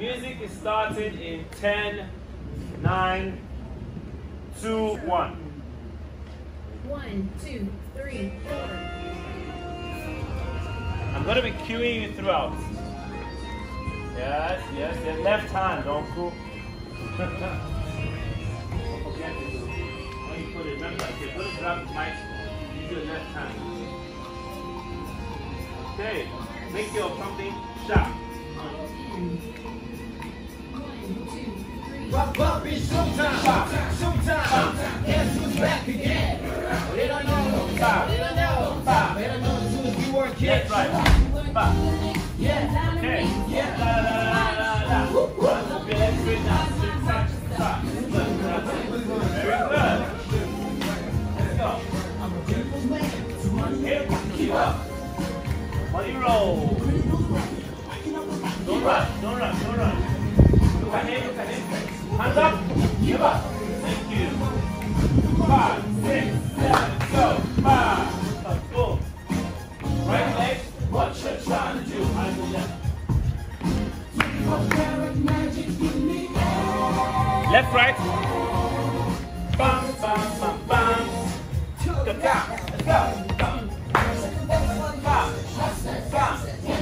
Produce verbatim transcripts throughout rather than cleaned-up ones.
Music is starting in ten, nine, two, one. One, two, three, four. I'm going to be cueing you throughout. Yes, yes, yes. Left hand, don't go. Don't forget to do. When you put it, remember, if you're going to grab the mic, use your left hand. Okay, make your something sharp. Pop up, it's showtime, showtime, guess who's back again? They don't know, they don't know, they don't know as soon as we work here. That's right. Five. Yeah, okay. Yeah. La la la la la. Okay, let's do it now. Six, seven, five. Very good. Let's go. Here, keep up. Money roll. Don't rush, don't rush, don't rush. Look at him, look at him. Hands up. Give up. Thank you. Five, six, seven, go. Five. Let's go. Right leg. What you're trying to do? I do that. Left, right. Bam, bam, bam, bam. Go down. Let's go. Bam. Bam. Bam.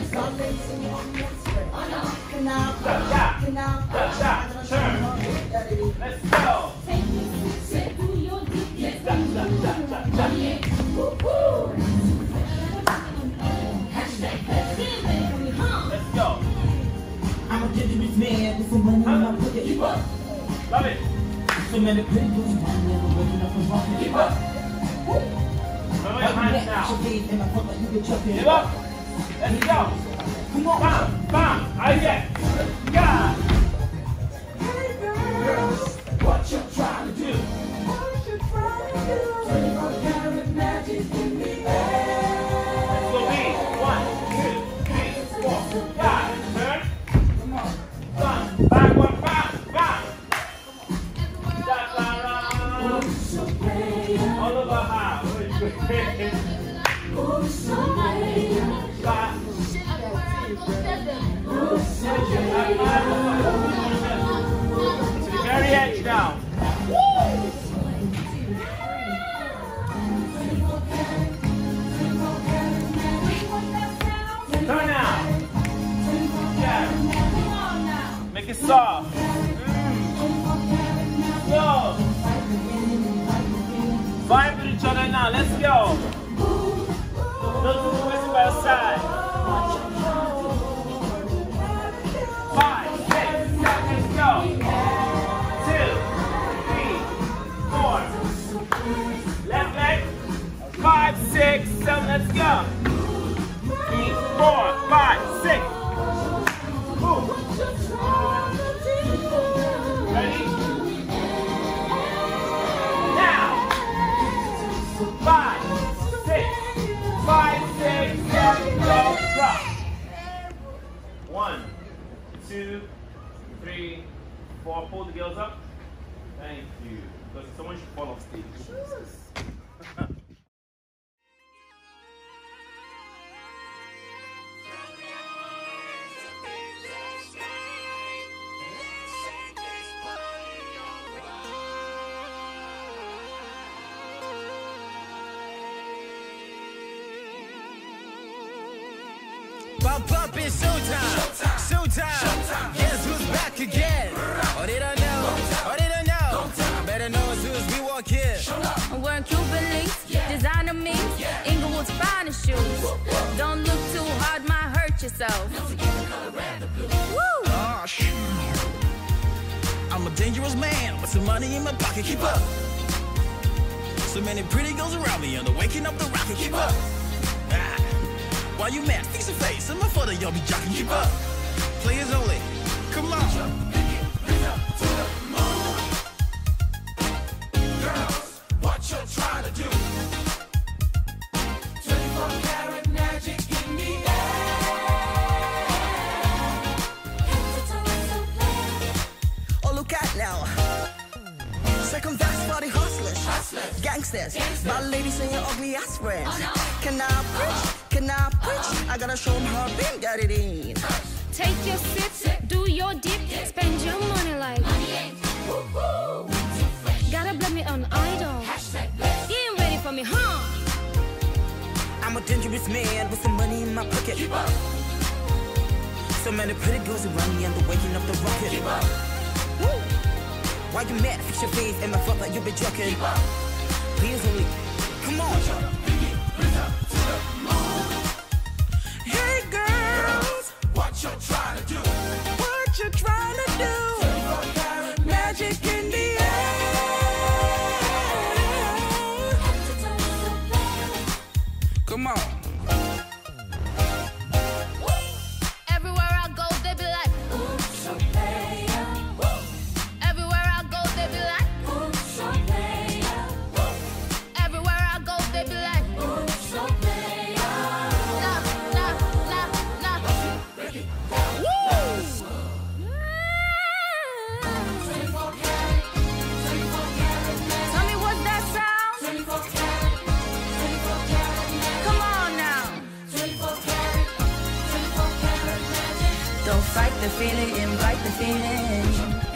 Cha-cha. Cha-cha. Turn. Let's go. Cha-cha-cha-cha-cha. Let's go. I'm a dangerous man with some money in my pocket. Keep up. Love it. So many people, I'm never waking up from walking. Keep up. Remember your hands now. Give up. Let's go. Come on. Bam, bam. I get. God. Hey girls, what you trying to do? What you trying to do? twenty-four karat magic in the air. Let's go B. One, two, three, four. God. Turn. Come on. Bam. Back one. Bam. Bam. All over half. To the very edge now. Turn now. Yeah. Make it soft. Mm. Go. Vibe with each other now. Let's go. Don't do the whistle by your side. Five, six, seven, let's go. Two, three, four. Left leg. Five, six, seven, let's go. Three, four, five, six. Move. Ready? Now. Five, six, five, six, seven, go, drop. One, two, three, four. Pull the girls up. Thank you. Because someone should fall off stage. Pop up, it's showtime, showtime, showtime. Guess who's back again? Oh, they don't know, oh, they don't know. Better know as soon as we walk here. I'm wearing Cuban links, designer minks, Inglewood's finest shoes. Don't look too hard, might hurt yourself. Woo! Oh, shoot. I'm a dangerous man with some money in my pocket. Keep up. So many pretty girls around me, and they're waking up the rocket. Keep up. Ah. Why you mad? Fix your face. I'm a photo, y'all be jocking. Keep up. Players only. Come on. Girls, what you trying to do? twenty-four karat magic in the air. Oh, look out now. Second verse for the hustlers, Hustlers. gangsters, Gangsters. my ladies and your ugly ass friends. Oh, no. Can I preach? Can I preach? I gotta show them how big got it in. Take your sip, do your dip, dangerous man with some money in my pocket. Keep up. So many pretty girls around me, I'm the waking up the rocket. Keep up. Woo. Why you mad? Fix your face and my fuck like you been drunken. Keep up. Please only, come on. Hey girls, What you trying to do? what you trying to do? Magic in the air. Come on. Everywhere I go, they be like, ooh, so player. Everywhere I go, they be like, ooh, so player. Everywhere I go, they be like, ooh, so player. Nah, nah, nah, nah. Woo! Tell me what's that sound? Come on now. Don't fight the feeling, invite the feeling.